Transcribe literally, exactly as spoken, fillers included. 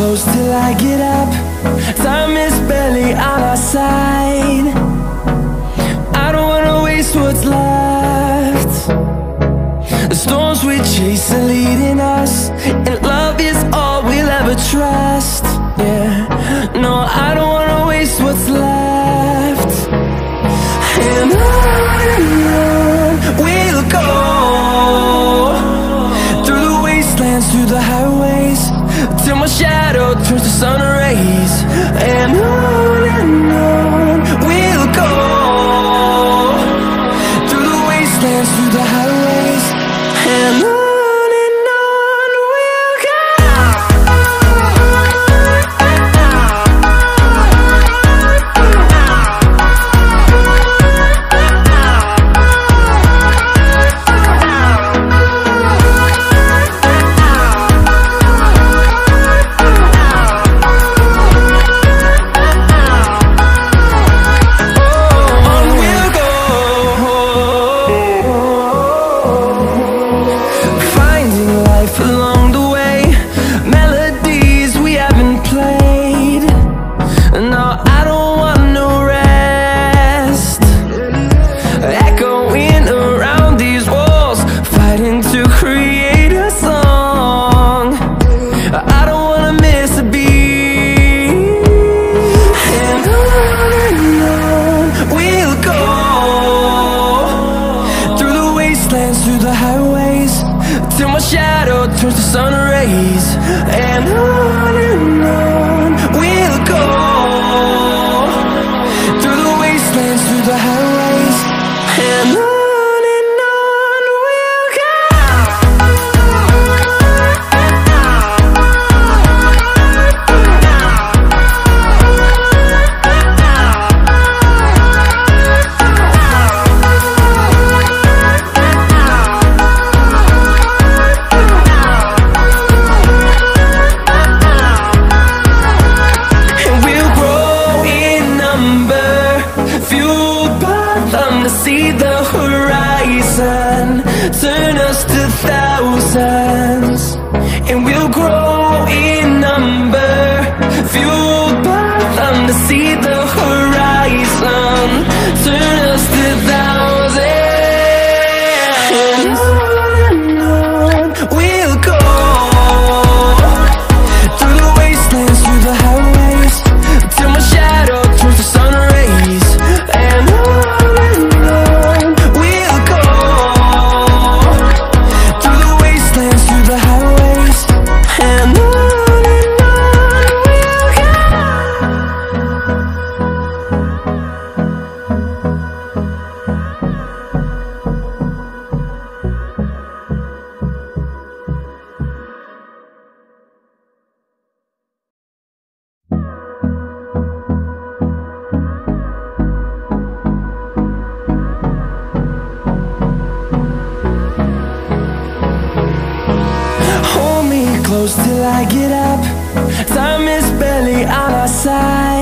close till I get up. Time is barely on our side. I don't wanna waste what's left. The storms we chase are leading us, and love is all we'll ever trust. Yeah, no, I don't wanna waste what's left. And on and on we'll go, through the wastelands, through the highways, till my shadow turns to sun rays. And on and on we'll go, through the wastelands, through the highways, and on. Through the highways, till my shadow turns to sun rays. And on and on we'll go, through the wastelands, through the highways, and on. See the horizon turn us to thousands, and we'll grow in number, fueled by them. To see the horizon turn us to thousands, and on and on we'll go, through the wastelands, through the highways, till my shadow turns to sun rays. And on close till I get up. Time is barely on our side.